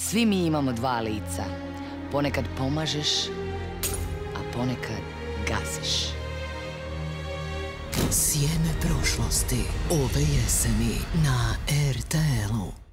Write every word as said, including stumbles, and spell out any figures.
Svi mi imamo dva lica. Ponekad pomažeš, a ponekad gaziš. Sjeme prošlosti ove jeseni na er te el-u.